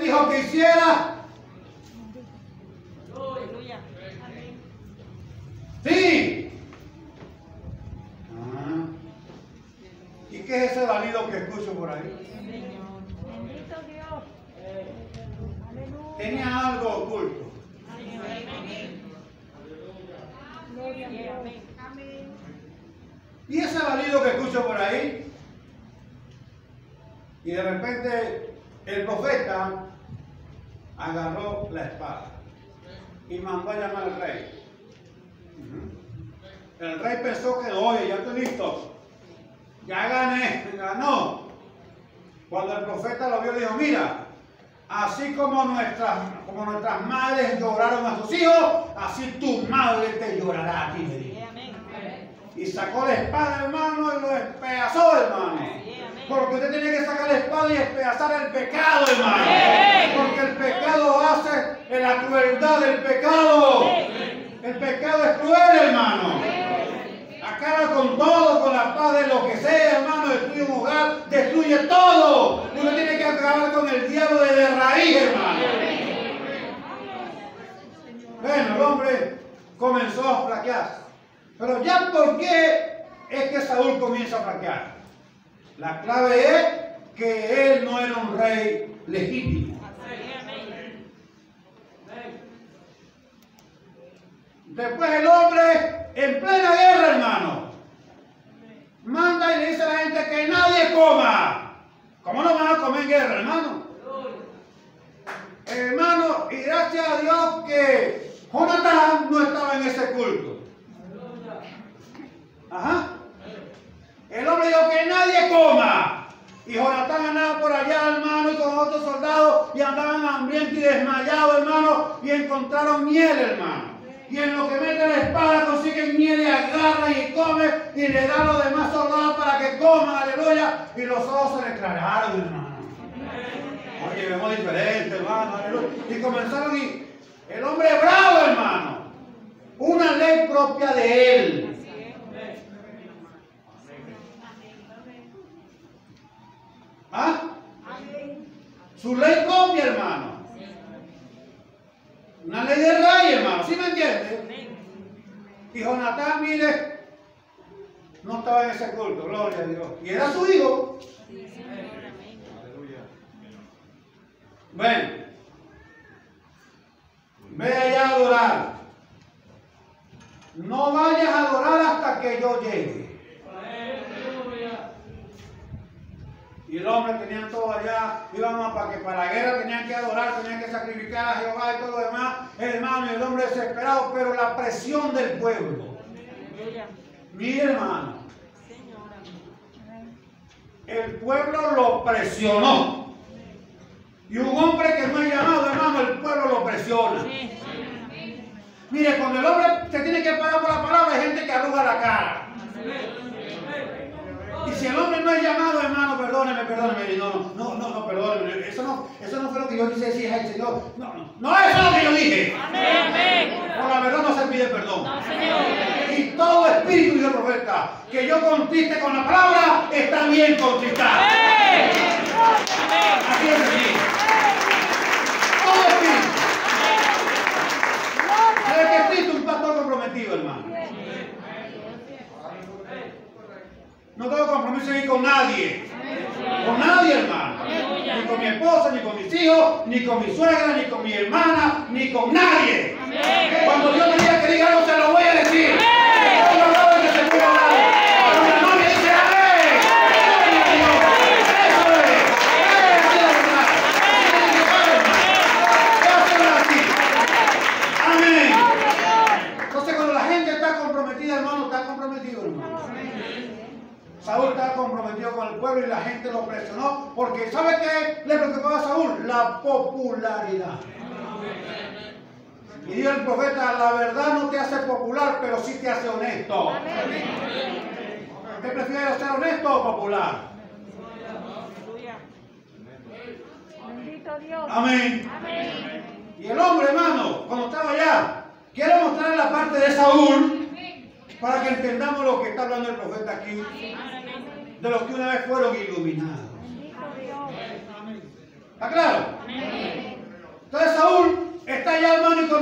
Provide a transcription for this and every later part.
dijo que hiciera? Sí. ¿Y qué es ese balido que escucho por ahí? Bendito Dios. Aleluya. Tenía algo oculto. Gloria a Dios. Amén. ¿Y ese balido que escucho por ahí? Y de repente el profeta agarró la espada y mandó a llamar al rey. El rey pensó que, oye, ya estoy listo, ya gané, ganó. Cuando el profeta lo vio, dijo, mira, así como nuestras madres lloraron a sus hijos, así tu madre te llorará a ti, me dijo. Y sacó la espada, hermano, y lo despedazó, hermano. Porque usted tiene que sacar la espada y despedazar el pecado, hermano. Porque el pecado hace la crueldad del pecado. El pecado es cruel, hermano. Acaba con todo, con la espada de lo que sea, hermano. Destruye un hogar, destruye todo. Uno tiene que acabar con el diablo desde raíz, hermano. Bueno, el hombre comenzó a flaquear. Pero ya, ¿por qué es que Saúl comienza a flaquear? La clave es que él no era un rey legítimo. Después el hombre, en plena guerra, hermano, manda y le dice a la gente que nadie coma. ¿Cómo no van a comer en guerra, hermano? Hermano, y gracias a Dios que Jonatán no estaba en ese culto. Ajá. El hombre dijo que nadie coma. Y Jonatán andaba por allá, hermano, y con otros soldados, y andaban hambrientos y desmayados, hermano, y encontraron miel, hermano. Y en lo que mete la espada consiguen miel y agarran y comen y le dan a los demás soldados para que coman, aleluya. Y los ojos se le aclararon, hermano. Oye, vemos diferente, hermano, aleluya. Y comenzaron y el hombre bravo, hermano. Una ley propia de él. ¿Ah? Su ley propia, hermano. Una ley de rey, hermano. ¿Sí me entiende? Y Jonatán, mire, no estaba en ese culto, gloria a Dios. Y era su hijo. Bueno, ve allá a adorar. No vayas a adorar hasta que yo llegue. Y el hombre tenían todo allá, íbamos para la guerra, tenían que adorar, tenían que sacrificar a Jehová y todo lo demás, hermano, y el hombre desesperado, pero la presión del pueblo. Mire, hermano, el pueblo lo presionó. Y un hombre que no es llamado, hermano, el pueblo lo presiona. Mire, cuando el hombre se tiene que parar por la palabra, hay gente que arruga la cara. Y si el hombre no es llamado, hermano, perdóneme, no, perdóneme. Eso no fue lo que yo quise decir al Señor. No, eso es lo que yo dije. Amén. Por la verdad no se pide perdón. No, Señor. Y todo espíritu, dice el profeta, que yo contriste con la palabra, está bien contristado. Amén. Así es así. Todo espíritu. ¿Sabe qué espíritu? Un pastor comprometido, hermano. No tengo compromiso ni con nadie. Con nadie, hermano. Ni con mi esposa, ni con mis hijos, ni con mi suegra, ni con mi hermana, ni con nadie. Cuando Dios me diga que diga algo, se lo voy a decir. Yo no hablo de que se pueda hablar. Cuando la novia dice amén. Eso es. Así es la verdad. Así. Amén. Entonces, cuando la gente está comprometida, hermano, está comprometido, hermano. Saúl estaba comprometido con el pueblo y la gente lo presionó porque ¿sabe qué le preocupaba a Saúl? La popularidad. Y dijo el profeta, la verdad no te hace popular, pero sí te hace honesto. ¿Usted prefiere ser honesto o popular? Bendito Dios. Amén. Y el hombre, hermano, cuando estaba allá, quiero mostrar la parte de Saúl para que entendamos lo que está hablando el profeta aquí. De los que una vez fueron iluminados. ¿Está claro?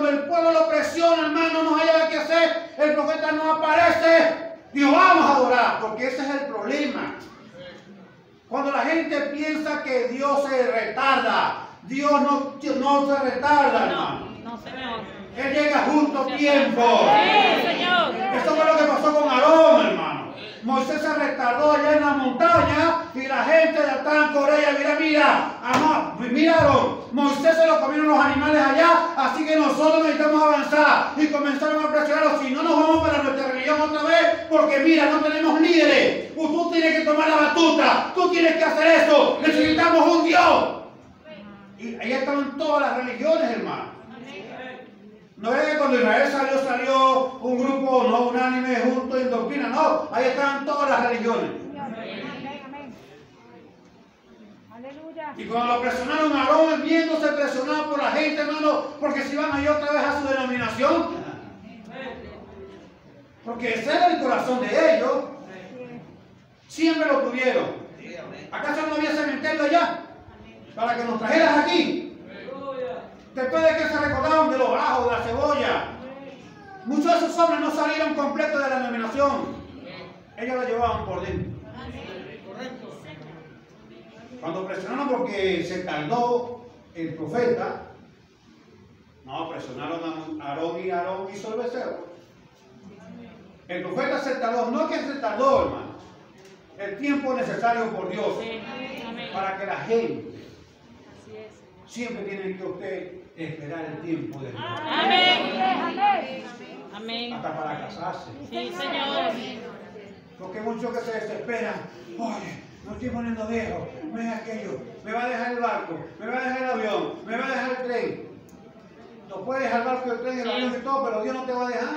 cuando el pueblo lo presiona, hermano, no haya qué hacer, el profeta no aparece. Dijo, vamos a adorar, porque ese es el problema. Cuando la gente piensa que Dios se retarda, Dios no se retarda, hermano. No, Señor. Él llega justo a tiempo. Sí, Señor. Esto fue lo que pasó con Aarón, hermano. Moisés se retardó allá en la montaña y la gente de Atán, Corea, mira, Aarón, Moisés se lo comieron los animales allá, así que nosotros necesitamos avanzar. Y comenzaron a presionarlo, si no nos vamos para nuestra religión otra vez, porque mira, no tenemos líderes. Tú tienes que tomar la batuta, tú tienes que hacer eso, necesitamos un Dios. Y ahí estaban todas las religiones, hermano. No es que cuando Israel salió un grupo no unánime junto en doctrina, no, ahí estaban todas las religiones. Amén. Aleluya. Y cuando lo presionaron a Aarón, viéndose presionado por la gente, hermano, porque se iban a ir otra vez a su denominación. Porque ese era el corazón de ellos. Siempre lo tuvieron. ¿Acaso no había cementerio allá? Para que nos trajeras aquí. Después de que se recordaron de los ajos, de la cebolla. Muchos de esos hombres no salieron completos de la denominación. Ellos lo llevaban por dentro. Cuando presionaron porque se tardó el profeta, no, presionaron a Aarón y Aarón hizo el becerro. El profeta se tardó, no que se tardó, hermano. El tiempo necesario por Dios para que la gente siempre tiene que usted esperar el tiempo de Dios. Amén. Hasta para casarse. Sí, Señor. Porque muchos que se desesperan, oye, no estoy poniendo viejo, no es aquello, me va a dejar el barco, me va a dejar el avión, me va a dejar el tren. No puedes dejar el barco, el tren, el avión y todo, pero Dios no te va a dejar.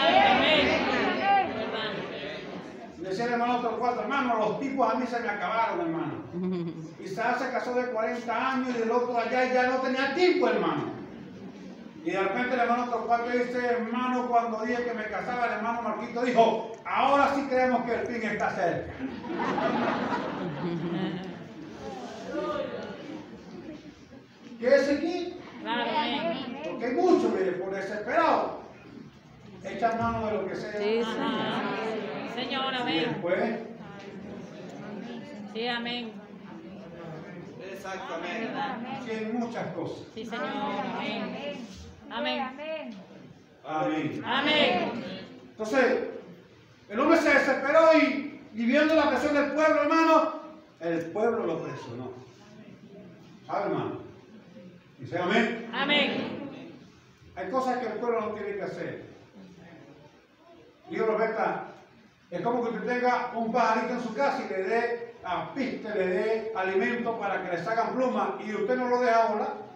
Decía el hermano otro cuarto, hermano, los tipos a mí se me acabaron, hermano. Isaac se casó de 40 años y el otro allá y ya no tenía tiempo, hermano. Y de repente el hermano otro cuarto dice, hermano, cuando dije que me casaba, el hermano Marquito dijo, ahora sí creemos que el fin está cerca. ¿Quieres aquí? Claro, amén. Porque hay muchos, mire, por desesperado. Echan mano de lo que sea. Sí, Señor, Y amén. después, Sí, amén. Exactamente. tienen muchas cosas. Sí, Señor, amén. Amén. Amén. Amén. Entonces, el hombre se desesperó y viendo la presión del pueblo, hermano, el pueblo lo presionó. ¿Sabe, hermano? Dice amén. Amén. Hay cosas que el pueblo no tiene que hacer. Digo, Roberta, es como que usted tenga un pajarito en su casa y le dé piste, le dé alimento para que le sacan plumas y usted no lo deja volar.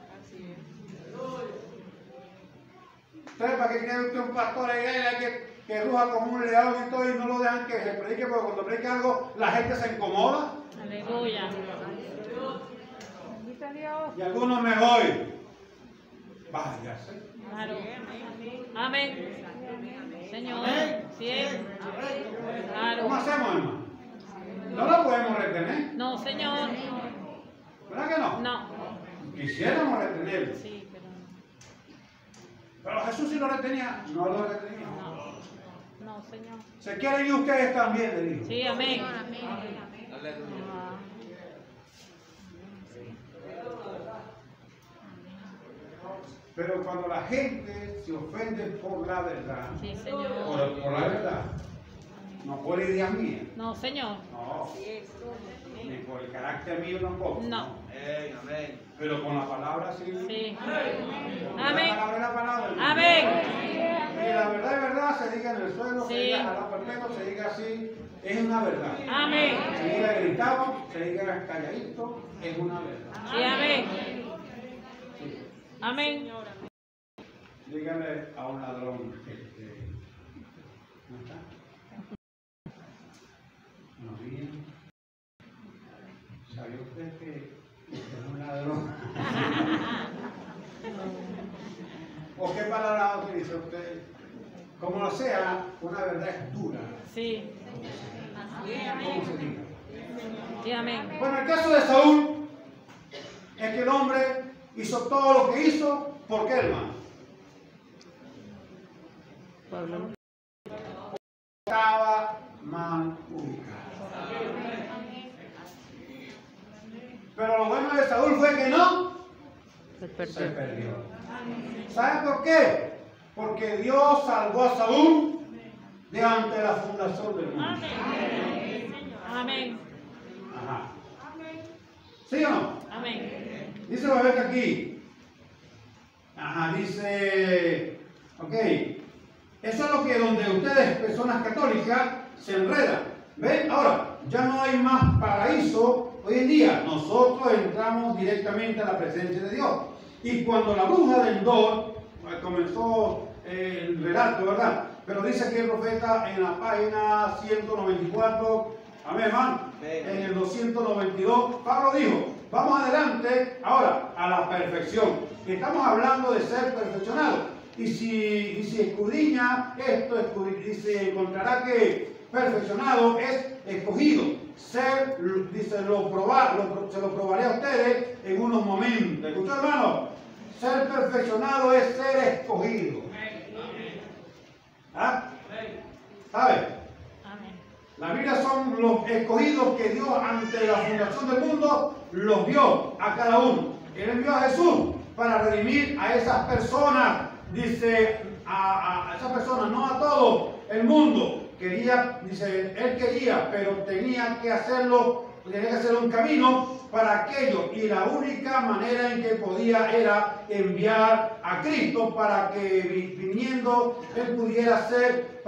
¿Sabe para qué quiere usted un pastor ahí que ruja como un león y todo y no lo dejan que se predique? Porque cuando predica algo la gente se incomoda. Aleluya. Bendito Dios. Y algunos me voy. Váyase. Claro. Amén. Señor. Sí. ¿Cómo Claro. hacemos, hermano? No lo podemos retener. No, Señor. ¿Verdad que no? No. Quisiéramos retenerlo. Sí, pero Pero Jesús sí lo retenía. No lo retenía. no. No, Señor. Se quieren ir ustedes también, le dijo. Sí, amén. Aleluya. Pero cuando la gente se ofende por la verdad, Sí, Señor. por la verdad, no por ideas mías, No, Señor. no, ni por el carácter mío tampoco. No. Amén, amén. Pero con la palabra sí. Sí. La Amén. palabra es la palabra. hermano. Amén. Y la verdad es verdad, se diga en el suelo, se Sí. diga a la perpetua, se diga así, es una verdad. Amén. Se diga gritado, se diga calladito, es una verdad. Sí, amén. Amén. Dígale a un ladrón, ¿no está? No viene. ¿Sabía usted que es un ladrón? ¿O qué palabra utiliza usted? Como sea, una verdad es dura. Sí. ¿Cómo se diga? Sí, amén. Bueno, el caso de Saúl es que el hombre hizo todo lo que hizo. ¿Por qué, hermano? Pueblo. Estaba mal ubicado. Pero lo bueno de Saúl fue que no Se se perdió. perdió. ¿Saben por qué? Porque Dios salvó a Saúl de ante la fundación del mundo. Amén. Ajá. ¿Sí o no? Amén. Dice la Biblia aquí. Ajá, dice. Ok. Eso es lo que donde ustedes, personas católicas, se enredan. ¿Ven? Ahora, ya no hay más paraíso. Hoy en día, nosotros entramos directamente a la presencia de Dios. Y cuando la bruja de Endor comenzó el relato, ¿verdad? Pero dice aquí el profeta en la página 194, amén, hermano, en el 292, Pablo dijo, vamos adelante ahora a la perfección. Estamos hablando de ser perfeccionados. Y si escudriña esto, se encontrará que perfeccionado es escogido. Ser, dice, se lo probaré a ustedes en unos momentos. ¿Escuchó, hermano? Ser perfeccionado es ser escogido. ¿Ah? ¿Sabe? Amén. La Biblia son los escogidos que Dios ante la fundación del mundo los vio a cada uno. Él envió a Jesús para redimir a esas personas. Dice a esas personas, no a todo el mundo. Quería, dice, él quería, pero tenía que hacerlo, tenía que hacer un camino para aquello. Y la única manera en que podía era enviar a Cristo para que viniendo Él pudiera ser,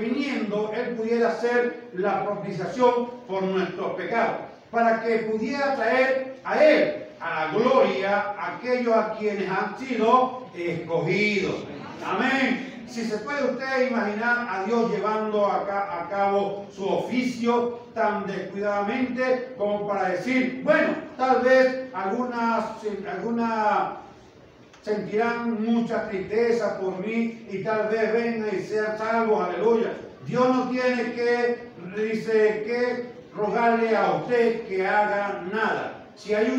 la propiciación por nuestros pecados. Para que pudiera traer a Él, a la gloria, a aquellos a quienes han sido escogidos. Amén. Si se puede usted imaginar a Dios llevando a cabo su oficio tan descuidadamente como para decir, bueno, tal vez algunas sentirán mucha tristeza por mí y tal vez vengan y sean salvos, aleluya. Dios no tiene que rogarle a usted que haga nada. Si hay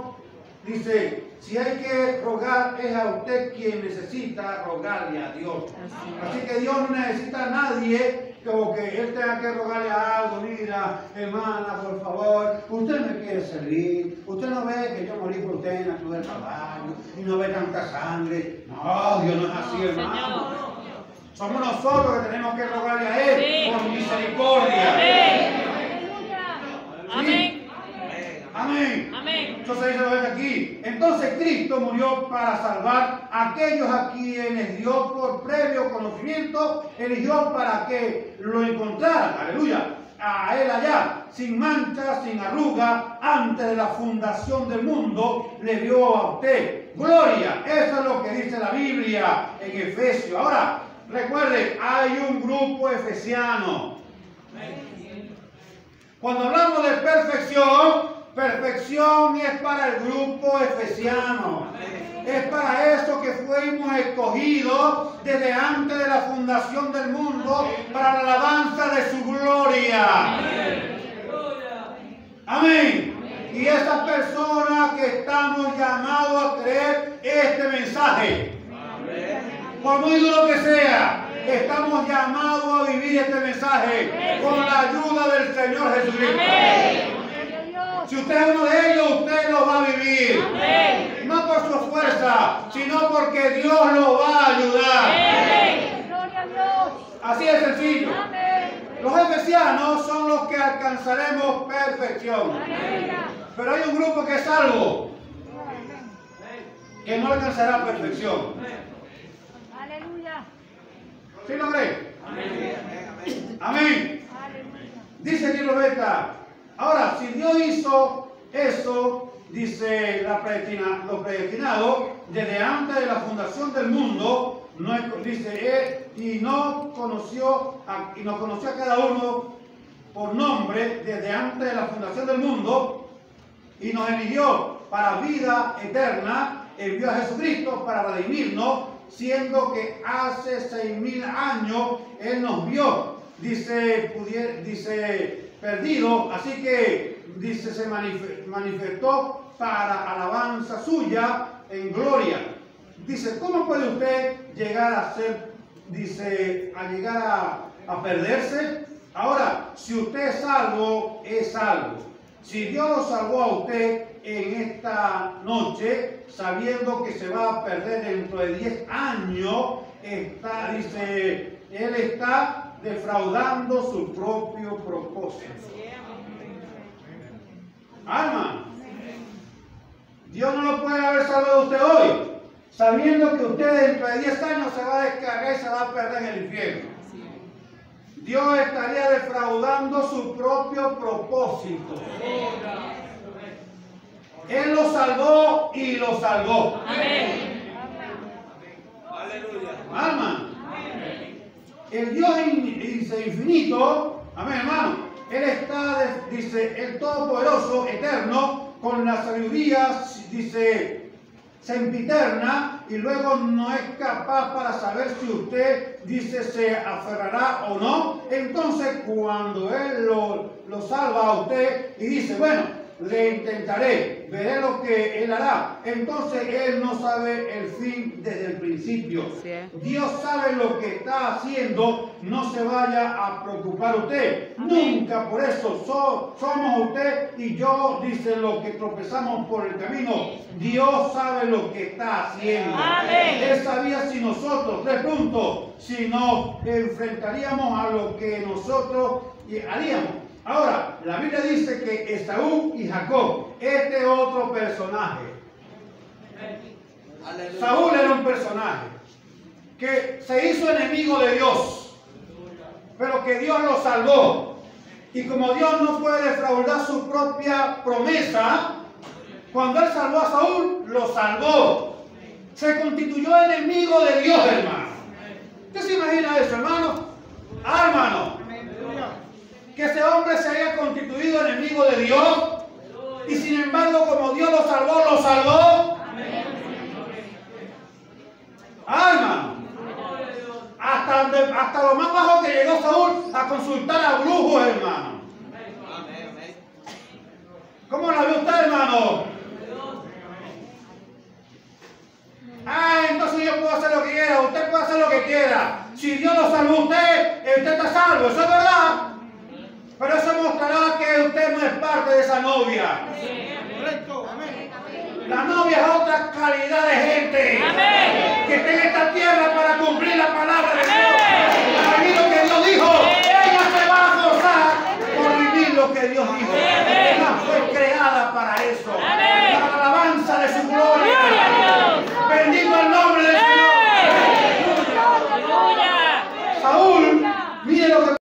que rogar, es a usted quien necesita rogarle a Dios. Así que Dios no necesita a nadie como que Él tenga que rogarle a algo. Mira, hermana, por favor, usted me quiere servir. Usted no ve que yo morí por usted en la cruz del Calvario y no ve tanta sangre. No, Dios no es así, hermano. Somos nosotros que tenemos que rogarle a Él por misericordia. Amén. Amén. Amén. Entonces dice aquí. Entonces Cristo murió para salvar a aquellos a quienes Dios por previo conocimiento eligió para que lo encontraran. Aleluya. A Él allá, sin mancha, sin arruga, antes de la fundación del mundo, le dio a usted gloria. Eso es lo que dice la Biblia en Efesios. Ahora, recuerden, hay un grupo efesiano. Cuando hablamos de perfección es para el grupo efesiano. Es para eso que fuimos escogidos desde antes de la fundación del mundo para la alabanza de su gloria. Amén. Y esas personas que estamos llamados a creer este mensaje, por muy duro que sea, estamos llamados a vivir este mensaje con la ayuda del Señor Jesucristo. Si usted es uno de ellos, usted lo va a vivir. Amén. No por su fuerza, sino porque Dios lo va a ayudar. Amén. Gloria a Dios. Así es sencillo. Amén. Los efesianos son los que alcanzaremos perfección. Amén. Pero hay un grupo que es salvo, que no alcanzará perfección. Aleluya. ¿Sí lo cree? Amén. Amén. Dice aquí lo beta. Ahora, si Dios hizo eso, dice lo predestinado, desde antes de la fundación del mundo, dice y nos conoció a cada uno por nombre desde antes de la fundación del mundo, y nos eligió para vida eterna, envió a Jesucristo para redimirnos, siendo que hace 6.000 años Él nos vio, dice perdido, así que dice se manifestó para alabanza suya en gloria. Dice, ¿cómo puede usted llegar a ser dice, a llegar a perderse. Ahora, si usted es salvo, es salvo. Si Dios lo salvó a usted en esta noche, sabiendo que se va a perder dentro de 10 años, dice, Él está defraudando su propio propósito. Alma, Dios no lo puede haber salvado a usted hoy, sabiendo que usted dentro de 10 años se va a descargar y se va a perder en el infierno. Dios estaría defraudando su propio propósito. Él lo salvó y lo salvó. Amén. Aleluya. Alma, el Dios infinito, amén, hermano, Él está, dice, el Todopoderoso, eterno, con la sabiduría, dice, sempiterna, y luego no es capaz para saber si usted, dice, se aferrará o no. Entonces, cuando Él lo salva a usted y dice, bueno, le intentaré, veré lo que Él hará. Entonces Él no sabe el fin desde el principio. Dios sabe lo que está haciendo, no se vaya a preocupar usted. Nunca, por eso somos usted y yo, dice, lo que tropezamos por el camino. Dios sabe lo que está haciendo. Amén. Él sabía si nosotros, 3 puntos, si nos enfrentaríamos a lo que nosotros haríamos. Ahora, la Biblia dice que Esaú y Jacob, este otro personaje. Aleluya. Saúl era un personaje que se hizo enemigo de Dios, pero que Dios lo salvó. Y como Dios no puede defraudar su propia promesa, cuando Él salvó a Saúl, lo salvó. Se constituyó enemigo de Dios, hermano. ¿Usted se imagina eso, hermano? Ah, hermano. Que ese hombre se haya constituido enemigo de Dios y sin embargo, como Dios lo salvó, lo salvó. Ah, hermano. Hasta lo más bajo que llegó Saúl a consultar a brujos, hermano. ¿Cómo la ve usted, hermano? Ah, entonces yo puedo hacer lo que quiera, usted puede hacer lo que quiera. Si Dios lo salvó a usted está salvo, eso es verdad. Pero eso mostrará que usted no es parte de esa novia. Correcto. Amén. La novia es otra calidad de gente. Amén. Que está en esta tierra para cumplir la palabra de Dios. Para vivir lo que Dios dijo. Ella se va a forzar por vivir lo que Dios dijo.